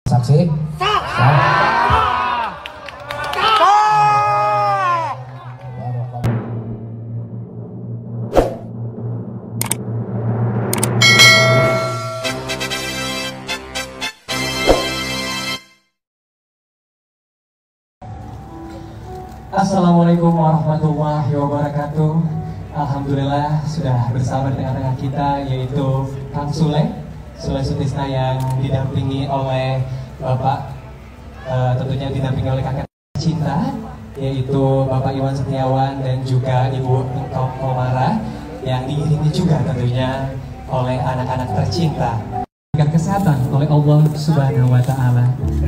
Saksi. Assalamualaikum warahmatullahi wabarakatuh. Alhamdulillah sudah bersama di tengah-tengah kita yaitu Kang Sule Sutisna yang didampingi oleh Bapak tentunya didampingi oleh kakak cinta yaitu Bapak Iwan Setiawan dan juga Ibu Engkau Komara yang diiringi juga tentunya oleh anak-anak tercinta. Diberikan kesehatan oleh Allah Subhanahu wa Ta'ala.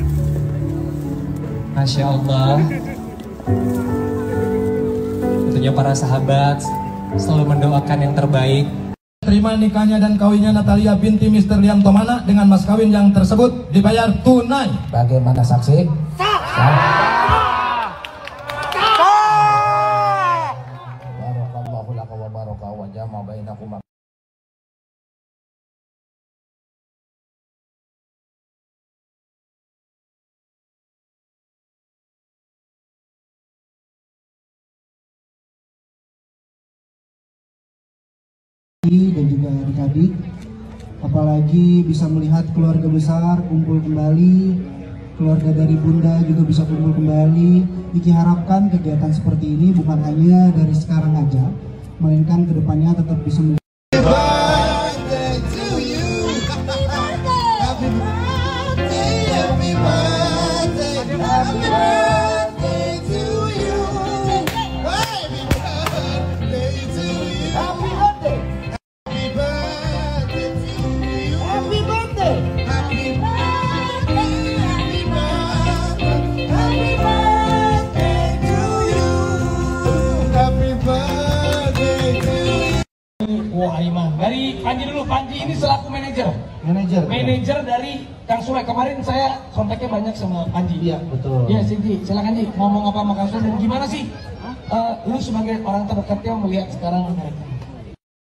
Masya Allah. Tentunya para sahabat selalu mendoakan yang terbaik. Terima nikahnya dan kawinnya Natalia binti Mr. Liam Tomana dengan mas kawin yang tersebut dibayar tunai. Bagaimana saksi? Barakallahu laka wa baraka wa jama bainakum. Dan juga adik-adik, apalagi bisa melihat keluarga besar kumpul kembali, keluarga dari bunda juga bisa kumpul kembali. Iki harapkan kegiatan seperti ini bukan hanya dari sekarang aja, melainkan kedepannya tetap bisa Wah, Aiman. Dari Panji dulu. Panji ini selaku manajer dari Kang Sule. Kemarin saya kontaknya banyak sama Panji. Iya, betul. Iya, Ji. Silakan Ji, ngomong apa sama Kang Sule dan gimana sih lu sebagai orang terdekatnya melihat sekarang